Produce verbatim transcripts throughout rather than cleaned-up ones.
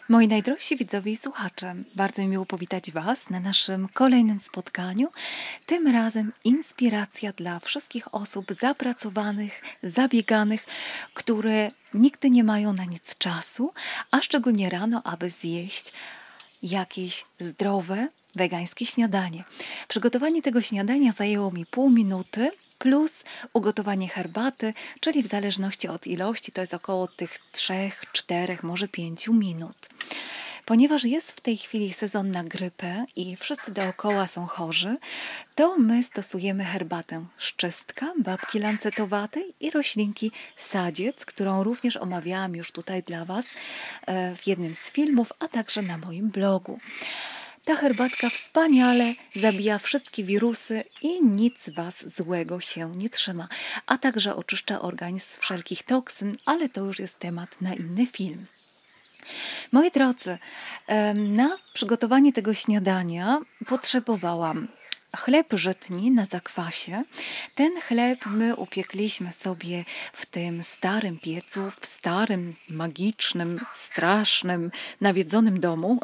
Moi najdrożsi widzowie i słuchacze, bardzo mi miło powitać Was na naszym kolejnym spotkaniu. Tym razem inspiracja dla wszystkich osób zapracowanych, zabieganych, które nigdy nie mają na nic czasu, a szczególnie rano, aby zjeść jakieś zdrowe, wegańskie śniadanie. Przygotowanie tego śniadania zajęło mi pół minuty, plus ugotowanie herbaty, czyli w zależności od ilości to jest około tych trzech, czterech, może pięciu minut. Ponieważ jest w tej chwili sezon na grypę i wszyscy dookoła są chorzy, to my stosujemy herbatę szczystka, babki lancetowatej i roślinki sadziec, którą również omawiałam już tutaj dla Was w jednym z filmów, a także na moim blogu. Ta herbatka wspaniale zabija wszystkie wirusy i nic Was złego się nie trzyma, a także oczyszcza organizm z wszelkich toksyn, ale to już jest temat na inny film. Moi drodzy, na przygotowanie tego śniadania potrzebowałam chleb żytni na zakwasie. Ten chleb my upiekliśmy sobie w tym starym piecu, w starym, magicznym, strasznym, nawiedzonym domu.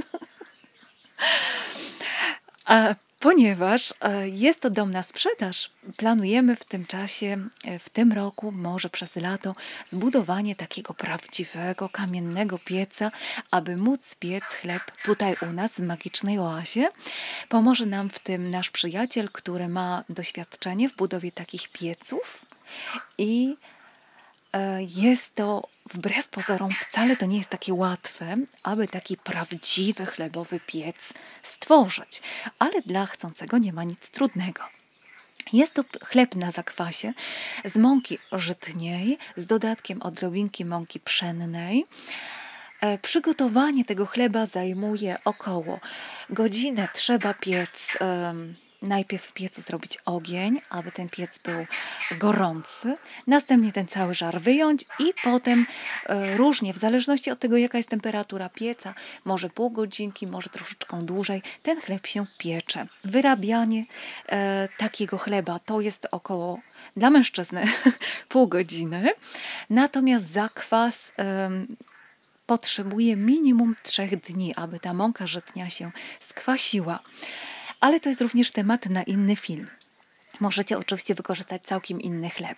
A ponieważ jest to dom na sprzedaż, planujemy w tym czasie, w tym roku, może przez lato, zbudowanie takiego prawdziwego, kamiennego pieca, aby móc piec chleb tutaj u nas w magicznej oazie. Pomoże nam w tym nasz przyjaciel, który ma doświadczenie w budowie takich pieców i jest to wbrew pozorom wcale to nie jest takie łatwe, aby taki prawdziwy chlebowy piec stworzyć, ale dla chcącego nie ma nic trudnego. Jest to chleb na zakwasie z mąki żytniej, z dodatkiem odrobinki mąki pszennej. Przygotowanie tego chleba zajmuje około godzinę. Trzeba piec najpierw w piecu zrobić ogień, aby ten piec był gorący, następnie ten cały żar wyjąć i potem e, różnie, w zależności od tego, jaka jest temperatura pieca, może pół godzinki, może troszeczkę dłużej, ten chleb się piecze. Wyrabianie e, takiego chleba to jest około, dla mężczyzny, pół godziny, natomiast zakwas e, potrzebuje minimum trzech dni, aby ta mąka żytnia się skwasiła. Ale to jest również temat na inny film. Możecie oczywiście wykorzystać całkiem inny chleb.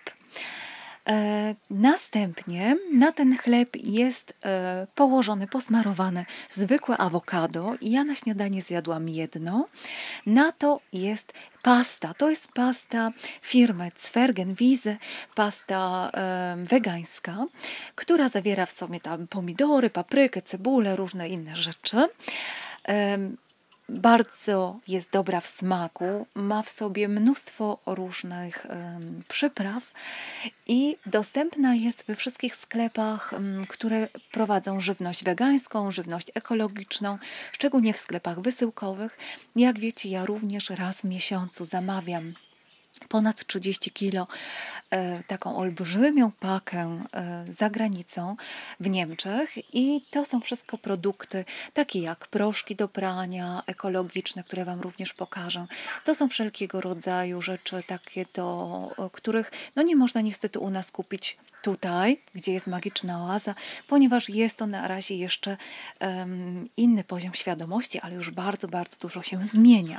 E, następnie na ten chleb jest e, położone, posmarowane zwykłe awokado. Ja na śniadanie zjadłam jedno. Na to jest pasta. To jest pasta firmy Zwergenwiese, pasta e, wegańska, która zawiera w sobie tam pomidory, paprykę, cebulę, różne inne rzeczy. E, Bardzo jest dobra w smaku, ma w sobie mnóstwo różnych um, przypraw i dostępna jest we wszystkich sklepach, um, które prowadzą żywność wegańską, żywność ekologiczną, szczególnie w sklepach wysyłkowych. Jak wiecie, ja również raz w miesiącu zamawiam ponad trzydzieści kilo, e, taką olbrzymią pakę e, za granicą w Niemczech i to są wszystko produkty takie jak proszki do prania, ekologiczne, które Wam również pokażę. To są wszelkiego rodzaju rzeczy takie, do których no nie można niestety u nas kupić tutaj, gdzie jest magiczna oaza, ponieważ jest to na razie jeszcze um, inny poziom świadomości, ale już bardzo, bardzo dużo się zmienia.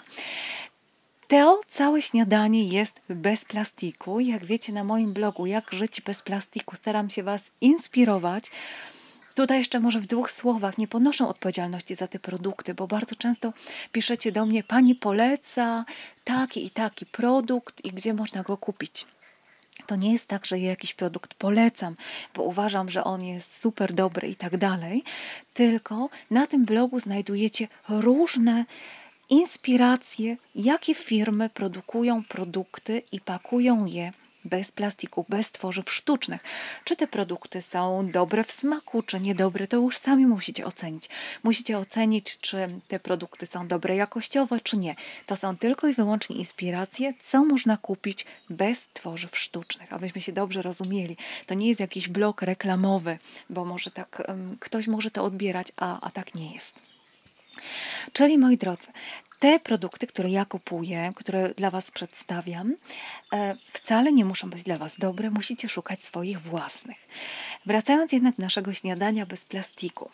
To całe śniadanie jest bez plastiku. Jak wiecie na moim blogu, jak żyć bez plastiku, staram się Was inspirować. Tutaj jeszcze może w dwóch słowach, nie ponoszę odpowiedzialności za te produkty, bo bardzo często piszecie do mnie, Pani poleca taki i taki produkt i gdzie można go kupić. To nie jest tak, że ja jakiś produkt polecam, bo uważam, że on jest super dobry i tak dalej, tylko na tym blogu znajdujecie różne inspiracje, jakie firmy produkują produkty i pakują je bez plastiku, bez tworzyw sztucznych. Czy te produkty są dobre w smaku, czy niedobre, to już sami musicie ocenić. Musicie ocenić, czy te produkty są dobre jakościowo, czy nie. To są tylko i wyłącznie inspiracje, co można kupić bez tworzyw sztucznych, abyśmy się dobrze rozumieli. To nie jest jakiś blog reklamowy, bo może tak um, ktoś może to odbierać, a, a tak nie jest. Czyli moi drodzy, te produkty, które ja kupuję, które dla Was przedstawiam, wcale nie muszą być dla Was dobre, musicie szukać swoich własnych. Wracając jednak do naszego śniadania bez plastiku.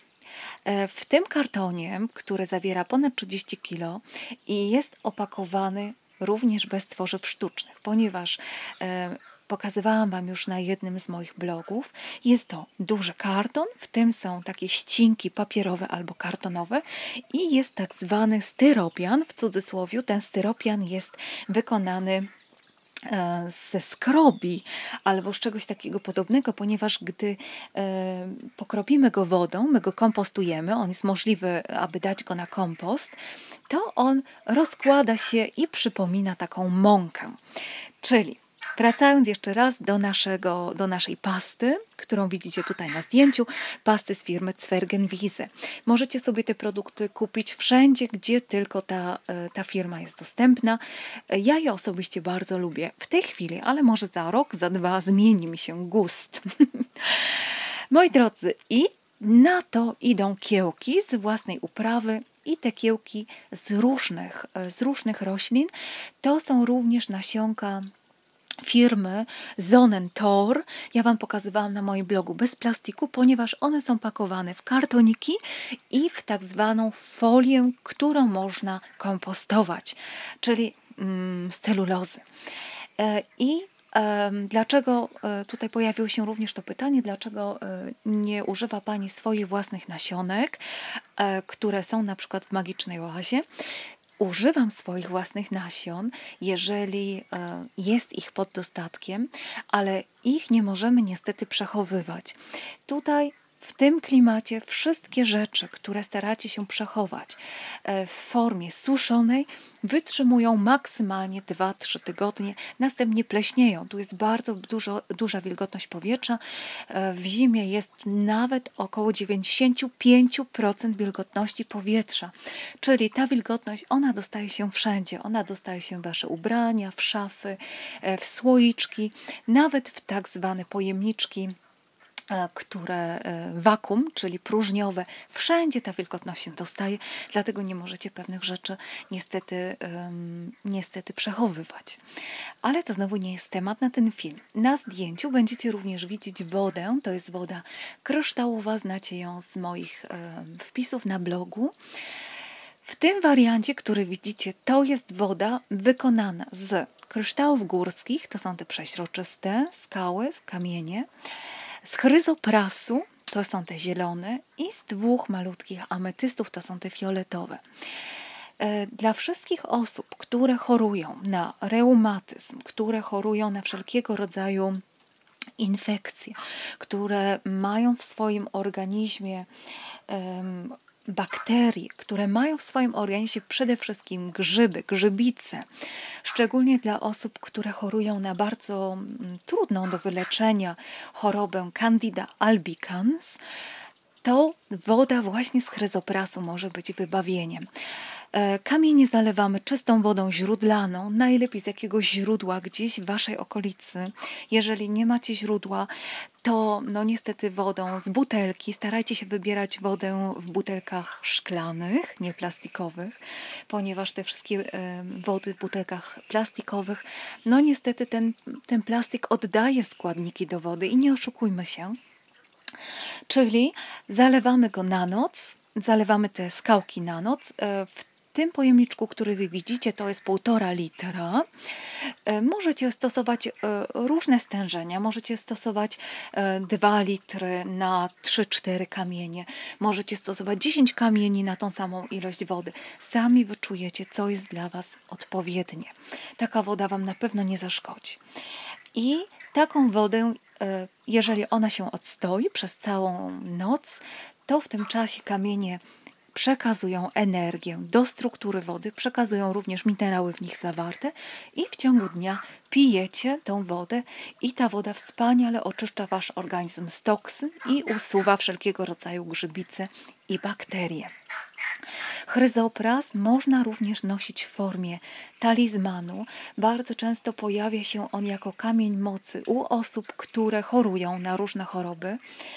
E, W tym kartonie, który zawiera ponad trzydzieści kilo i jest opakowany również bez tworzyw sztucznych, ponieważ e, pokazywałam Wam już na jednym z moich blogów, jest to duży karton, w tym są takie ścinki papierowe albo kartonowe i jest tak zwany styropian, w cudzysłowie. Ten styropian jest wykonany e, ze skrobi albo z czegoś takiego podobnego, ponieważ gdy e, pokropimy go wodą, my go kompostujemy, on jest możliwy, aby dać go na kompost, to on rozkłada się i przypomina taką mąkę. Czyli wracając jeszcze raz do, naszego, do naszej pasty, którą widzicie tutaj na zdjęciu, pasty z firmy Zwergenwiese. Możecie sobie te produkty kupić wszędzie, gdzie tylko ta, ta firma jest dostępna. Ja je osobiście bardzo lubię w tej chwili, ale może za rok, za dwa zmieni mi się gust. Moi drodzy, i na to idą kiełki z własnej uprawy i te kiełki z różnych, z różnych roślin. To są również nasionka firmy Sonnentor. Ja Wam pokazywałam na moim blogu bez plastiku, ponieważ one są pakowane w kartoniki i w tak zwaną folię, którą można kompostować, czyli mm, z celulozy. E, I e, dlaczego e, tutaj pojawiło się również to pytanie, dlaczego e, nie używa Pani swoich własnych nasionek, e, które są na przykład w magicznej oazie? Używam swoich własnych nasion, jeżeli e, jest ich pod dostatkiem, ale ich nie możemy niestety przechowywać. Tutaj w tym klimacie wszystkie rzeczy, które staracie się przechować e, w formie suszonej, wytrzymują maksymalnie dwa trzy tygodnie, następnie pleśnieją. Tu jest bardzo dużo, duża wilgotność powietrza. E, w zimie jest nawet około dziewięćdziesiąt pięć procent wilgotności powietrza, czyli ta wilgotność, ona dostaje się wszędzie. Ona dostaje się w Wasze ubrania, w szafy, e, w słoiczki, nawet w tak zwane pojemniczki, które wakum, czyli próżniowe, wszędzie ta wilgotność się dostaje, dlatego nie możecie pewnych rzeczy niestety, um, niestety przechowywać. Ale to znowu nie jest temat na ten film. Na zdjęciu będziecie również widzieć wodę, to jest woda kryształowa, znacie ją z moich um, wpisów na blogu. W tym wariancie, który widzicie, to jest woda wykonana z kryształów górskich, to są te przeźroczyste skały, kamienie, z chryzoprasu, to są te zielone, i z dwóch malutkich ametystów, to są te fioletowe. Dla wszystkich osób, które chorują na reumatyzm, które chorują na wszelkiego rodzaju infekcje, które mają w swoim organizmie um, bakterie, które mają w swoim organizmie przede wszystkim grzyby, grzybice, szczególnie dla osób, które chorują na bardzo trudną do wyleczenia chorobę Candida albicans, to woda właśnie z chryzoprasu może być wybawieniem. Kamienie zalewamy czystą wodą źródlaną, najlepiej z jakiegoś źródła gdzieś w Waszej okolicy. Jeżeli nie macie źródła, to no niestety wodą z butelki. Starajcie się wybierać wodę w butelkach szklanych, nie plastikowych, ponieważ te wszystkie wody w butelkach plastikowych, no niestety ten, ten plastik oddaje składniki do wody i nie oszukujmy się. Czyli zalewamy go na noc, zalewamy te skałki na noc. W tym pojemniczku, który Wy widzicie, to jest półtora litra. Możecie stosować różne stężenia. Możecie stosować dwa litry na trzy cztery kamienie. Możecie stosować dziesięć kamieni na tą samą ilość wody. Sami wyczujecie, co jest dla Was odpowiednie. Taka woda Wam na pewno nie zaszkodzi. I taką wodę, jeżeli ona się odstoi przez całą noc, to w tym czasie kamienie przekazują energię do struktury wody, przekazują również minerały w nich zawarte i w ciągu dnia pijecie tą wodę i ta woda wspaniale oczyszcza Wasz organizm z toksyn i usuwa wszelkiego rodzaju grzybice i bakterie. Chryzopras można również nosić w formie talizmanu. Bardzo często pojawia się on jako kamień mocy u osób, które chorują na różne choroby.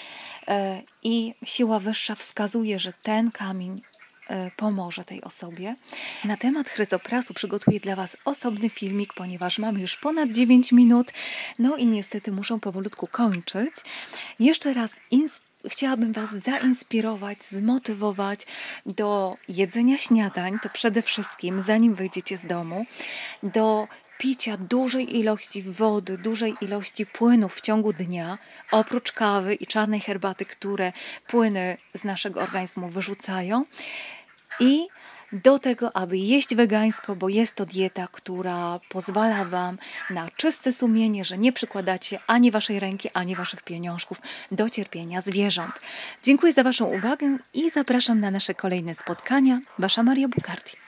I siła wyższa wskazuje, że ten kamień pomoże tej osobie. Na temat chryzoprasu przygotuję dla Was osobny filmik, ponieważ mamy już ponad dziewięć minut, no i niestety muszę powolutku kończyć. Jeszcze raz chciałabym Was zainspirować, zmotywować do jedzenia śniadań, to przede wszystkim zanim wyjdziecie z domu, do picia dużej ilości wody, dużej ilości płynów w ciągu dnia, oprócz kawy i czarnej herbaty, które płyny z naszego organizmu wyrzucają. I do tego, aby jeść wegańsko, bo jest to dieta, która pozwala Wam na czyste sumienie, że nie przykładacie ani Waszej ręki, ani Waszych pieniążków do cierpienia zwierząt. Dziękuję za Waszą uwagę i zapraszam na nasze kolejne spotkania. Wasza Maria Bukardi.